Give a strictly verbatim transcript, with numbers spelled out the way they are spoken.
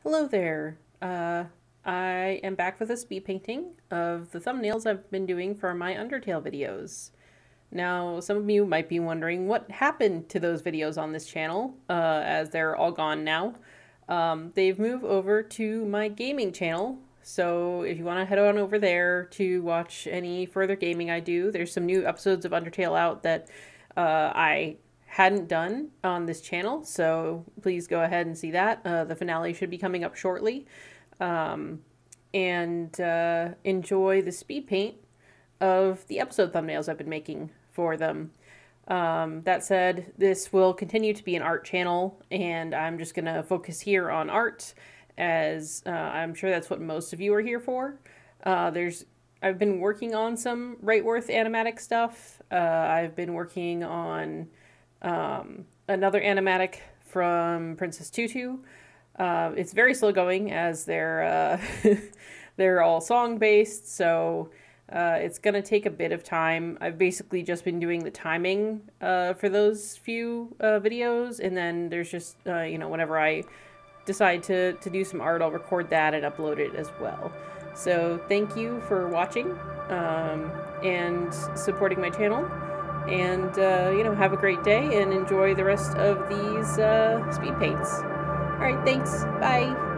Hello there. Uh, I am back with a speed painting of the thumbnails I've been doing for my Undertale videos. Now, some of you might be wondering what happened to those videos on this channel, uh, as they're all gone now. Um, they've moved over to my gaming channel, so if you want to head on over there to watch any further gaming I do, there's some new episodes of Undertale out that uh, I hadn't done on this channel, so please go ahead and see that. Uh, the finale should be coming up shortly. Um, and uh, enjoy the speed paint of the episode thumbnails I've been making for them. Um, that said, this will continue to be an art channel, and I'm just going to focus here on art, as uh, I'm sure that's what most of you are here for. Uh, there's I've been working on some Rightworth animatic stuff. Uh, I've been working on um, another animatic from Princess Tutu. Uh, it's very slow going as they're uh, they're all song based, so uh, it's gonna take a bit of time. I've basically just been doing the timing uh, for those few uh, videos, and then there's just uh, you know, whenever I decide to to do some art, I'll record that and upload it as well. So thank you for watching um, and supporting my channel. And, uh, you know, have a great day and enjoy the rest of these uh, speed paints. All right, thanks. Bye.